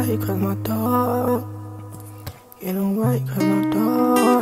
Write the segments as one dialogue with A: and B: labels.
A: away cause my dog. Get away cause my dog.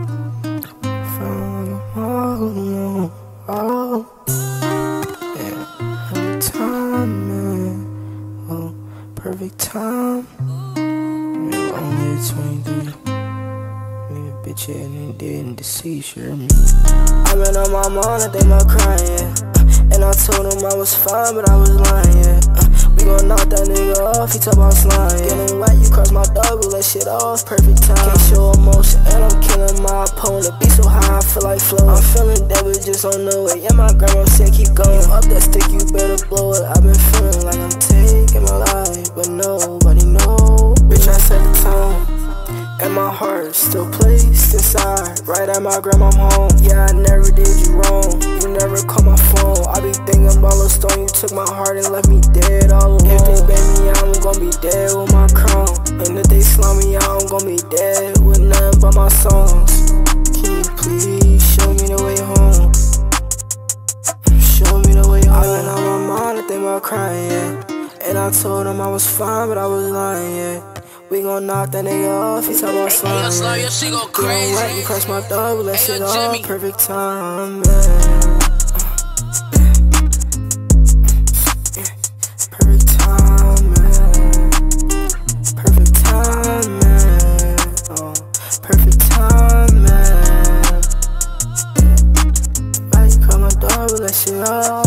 A: From home, oh. Yeah, every time, man. Oh, perfect time. Yeah, only 23. Nigga, bitch, yeah, and didn't deceive, sure me. I've been on my mind, I think I'm crying, yeah. And I told him I was fine, but I was lying, yeah. We gon' knock that nigga off, he talk about slime, yeah. Getting wet, you cross my dog, we let shit off, perfect time. Can't show emotion, and I'm killing my opponent. Be so high, I feel like floating. I'm feeling that we just on the way. Yeah, my grandma said keep going. Up that stick, you better blow it. I've been feeling like I'm taking my life, but nobody know. Bitch, I set the tone, and my heart still placed inside. Right at my grandma's home. Yeah, I never did you wrong. You never call my phone. I be thinking about a stone. You took my heart and left me dead all alone. If they bang me out, I'm gon' be dead with my crown. And if they slam me out, I'm gon' be dead with nothing but my songs. Can you please show me the way home? Show me the way home. I've been on my mind, I think about crying, yeah. And I told him I was fine, but I was lying, yeah. We gon' knock that nigga off, he talk about slime, yeah.
B: Your shit go crazy.
A: Wet, you cross my dog, we let shit off, perfect time, man. Perfect time, man. Perfect time, man. Oh, perfect time, man. Why you cross my dog, we let shit off.